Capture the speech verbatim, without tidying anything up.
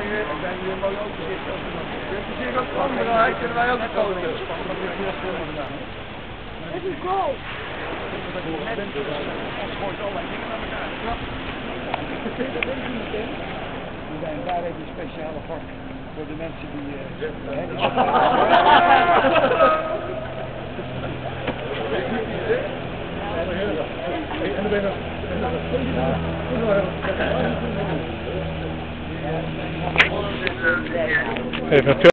zijn hier een mooie auto zitten. Dus er zitten ook andere, kunnen wij ook een foto. Het is goal. We zijn daar even een speciale vak voor de mensen die... Uh, Even